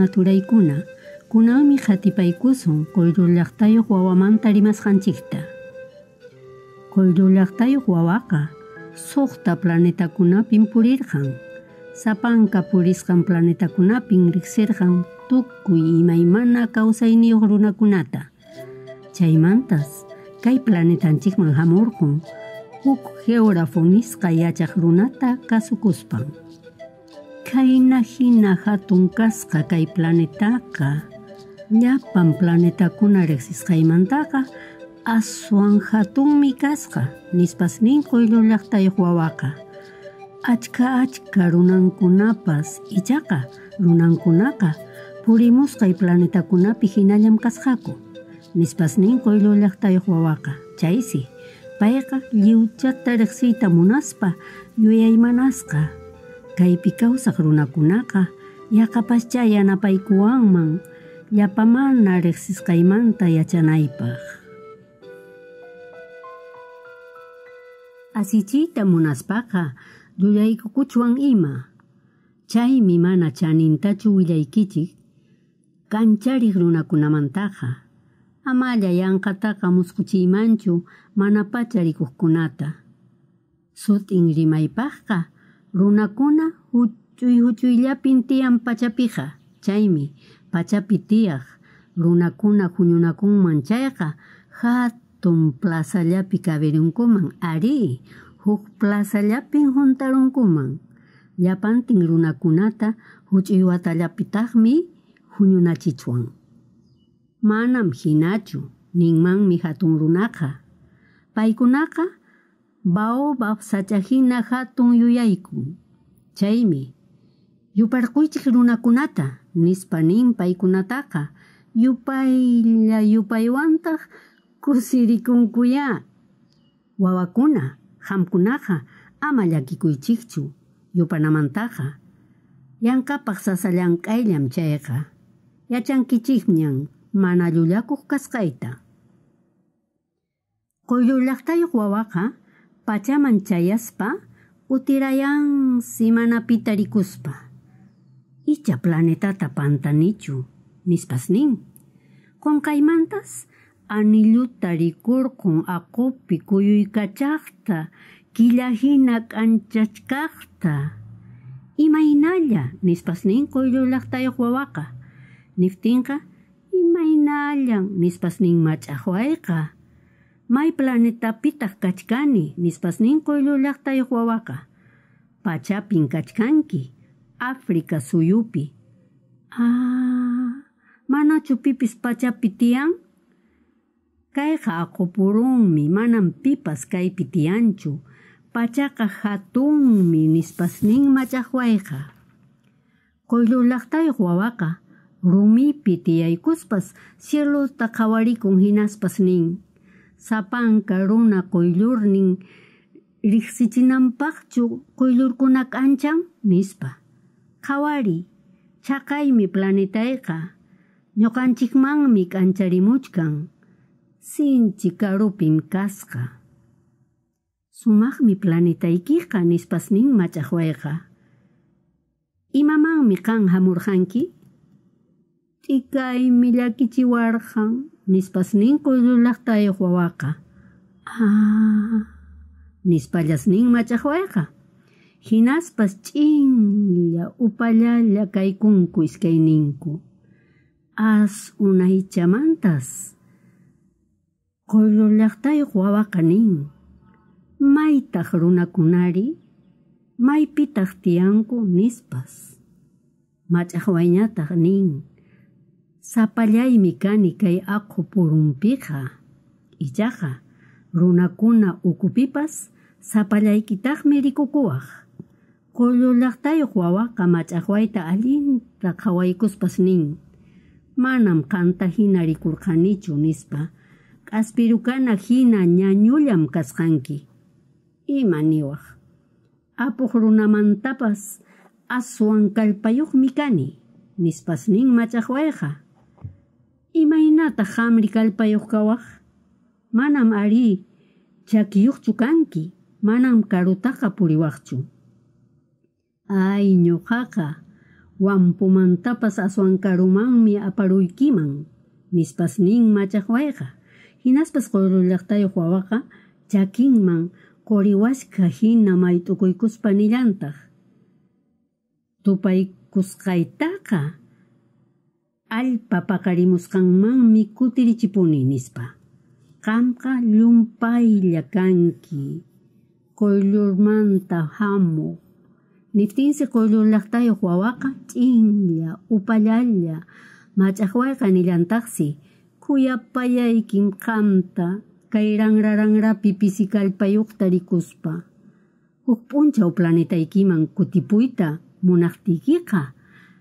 turaykuna kunanmi qatipaykusun Quyllur llaqtayuq wawamanta rimasqanchikta. Quyllur llaqtayuq wawaqa suqta planetakunapin purirqan. Sapanka purisqan planetakunapin riqsirqan tukuy imaymana kawsayniyuq runakunata. Chaymantas kay planetanchikman hamurqun huk geógrafo nisqa yachaq runata kasukuspan. Kayna hina hatun kasqa kay planetaqa llapan planetakuna riqsisqaymantaqa aswan hatunmi kasqa nispas nin Quyllur llaqtayuq wawaqa. Achka runankunapas ichaqa runankunaqa purimusqay planetakunapi hinallam kasqaku nispas nin Quyllur llaqtayuq wawaqa. Chaysi payqa lliwchata riqsiyta munaspa yuyaymanasqa. Kaypi kawsaq runakunaqa yaqapascha yanapaykuwanman llapamana riqsisqaymanta yachanaypaq. Asichiyta munaspaqa llullaykukuchwan ima. Chaymi mana chanintachu willaykichik kanchariq runakunamantaqa. Amalla yanqataqa musquchiymanchu mana pacha rikuqkunata. Sutin rimaypaqqa runakuna huchuyllapin tiyan pachapiqa. Chaymi pachapi tiyaq runakuna huñunakunman chayqa hatun plazallapi kabirunkuman ari huk plazallapin juntarunkuman. Llapantin runakunata huch'uy watallapitaqmi huñunachichwan. Manam hinachu ninmanmi hatun runaqa. Paykunaqa baobab sachahina hatun yuyayku. Chaymi yuparquychik runakunata nispa nin paykunataqa yupaywantaq kusirikunkuya. Wawakuna hamkunaqa ama llakikuychikchu yupanamantaqa. Yankapaq sasallank'ayllam chayqa. Yachankichikñan mana llullakuq kasqayta. Quyllur llaqtayuq wawaqa pachaman chayaspa utirayan simanapita rikuspa. Icha planetata pantanichu nispas nin. Qunqaymantas anilluta rikurqun aqupi kuyuykachaqta killahina k'anchachkaqta. Imaynalla nispas nin Quyllur llaqtayuq wawaqa. Niftinqa imaynallan nispas nin mach'aqwayqa. May planetapitaq kachkani nispas nin Quyllur llaqtayuq wawaqa. Pachapin kachkanki África suyupi. Manachu pipis pachapi tiyan? Kayqa aqupurunmi manam pipas kaypi tiyanchu. Pachaqa hatunmi nispas nin mach'aqwayqa. Quyllur llaqtayuq wawaqa rumipi tiyaykuspas cieluta qawarikun hinaspas nin. Sapanka runa quyllurnin riqsichinanpaqchu quyllurkuna k'anchan nispa. Qhawari chaqaymi planetayqa ñuqanchikmanmi k'ancharimuchkan. Sinchi karupim kasqa. Sumaqmi planetaykiqa nispas nin mach'aqwayqa. Imamanmi qan hamurqanki? T'ikaymi llakichiwarqan nispas nin Quyllur llaqtayuq wawaqa. Nispallas nin mach'aqwayqa. Hinaspas ch'inlla upallalla kaykunku iskayninku. Unaychamantas Quyllur llaqtayuq wawaqa nin. Maytaq runakunari? Maypitaq tiyanku nispas. Mach'aqwayñataq nin. Sapallaymi kani kay aqu purunpiqa. Ichaqa runakuna ukupipas sapallaykitaqmi rikukuwaq. Quyllur llaqtayuq wawaqa mach'aqwayta allinta qhawaykuspas nin. Manam qanta hina rikurqanichu nispa. K'aspirukana hina ñañullam kasqanki. Ima niwaq. Apuq runamantapas aswan kallpayuqmi kani nispas nin mach'aqwayqa. Imaynata hamri kallpayuq kawaq? Manam ari chakiyuqchu kanki. Manam karutaqa puriwaqchu. Ay ñuqaqa Wampumantapas aswankarumanmi aparuykiman, nispas nin machaqwayqa. Hinaspas qoyllaqtayuq wawaqa chakinman qoriwashka hina mayt'ukuykuspa nillantaq. Tupaykusqaytaqa allpa paqarimusqanmanmi kutirichipuni nispa. Qamqa llumpaylla kanki, qoyllurmanta hamuq. Niptinsi qoyllurlaqtayuq wawaqa ch'inlla, upallalla, mach'aqwayqa nillantaqsi, kuyapayaykin qamta, kay ranraranrapi pisikalpayuqta rikuspa. Huk p'unchaw planetaykiman kutipuyta munaqtikiqa,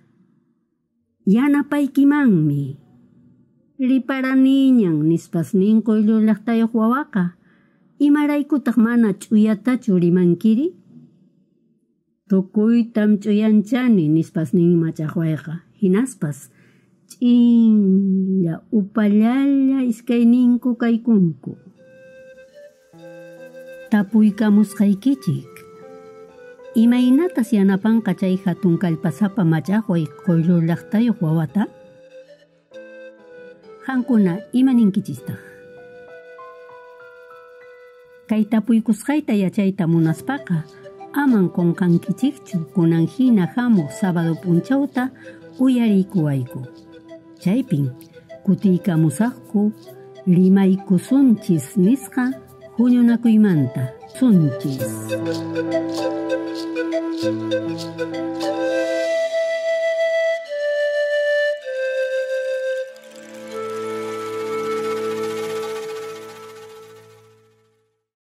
yanapaykimanmi. Riparaniñan nispas nin qoyllurlaqtayuq wawaqa, imaraykutaq mana ch'uyatachu rimankiri? Tukuytam ch'uyanchani nispas nin machaqwayqa. Hinaspas ch'inlla, upallalla iskayninku kaykunku. Tapuykamusqaykichik. Imaynatas yanapanqa chay hatun kallpasapa machaqway qoyllurlaqtayuq wawata? Qankuna imaninkichistaq. Kay tapuykusqayta yachayta munaspaqa, aman qunqankichikchu kunan hina hamuq sábado punchawta uyariykuwayku. Chaypin kutiykamusaqku rimaykusunchis nisqa huñunakuymanta sunchis.